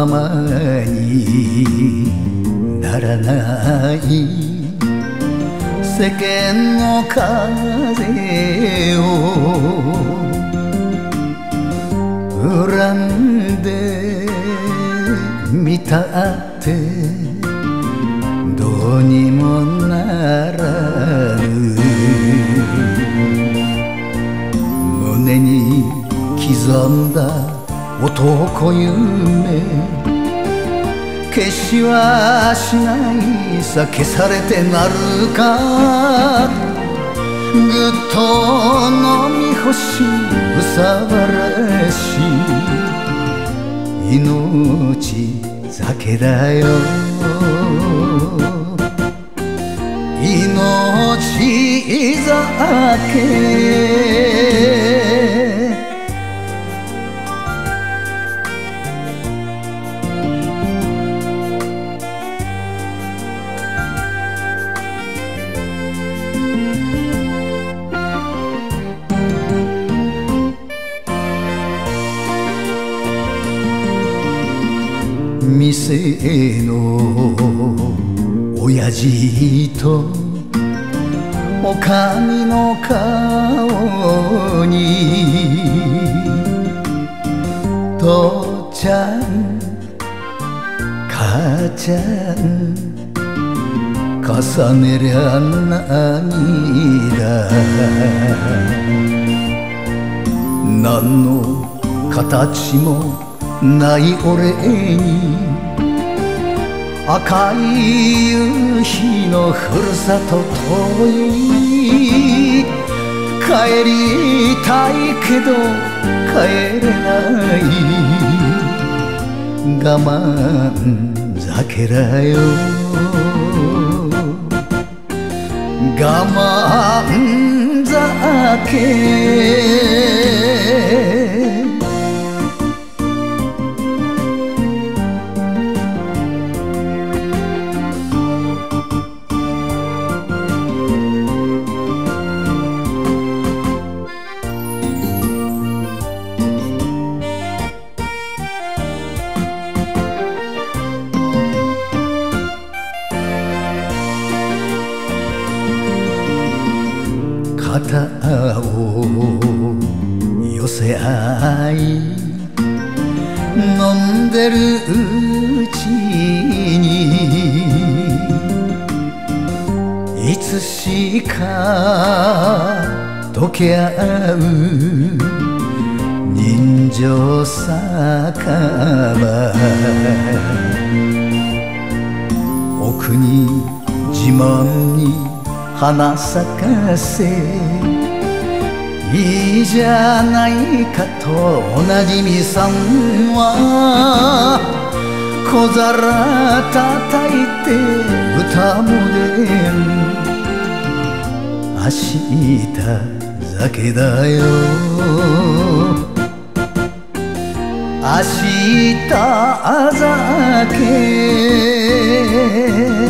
まにならない世間の風を恨んでみたってどうにもならぬ。胸に刻んだ男夢消しはしないさ。消されてなるか。ぐっと飲み干し憂さ晴らし命酒だよ。命酒店の親父とおかみの顔に父ちゃん母ちゃん重ねりゃ涙。何の形もない俺に赤い夕日のふるさと遠い。帰りたいけど帰れない我慢酒だよ。我慢酒肩を寄せ合い飲んでるうちにいつしか溶け合う人情酒場。奥に自慢に花咲かせいいじゃないかとおなじみさんは小皿叩いて歌も出る。明日酒だよ。明日酒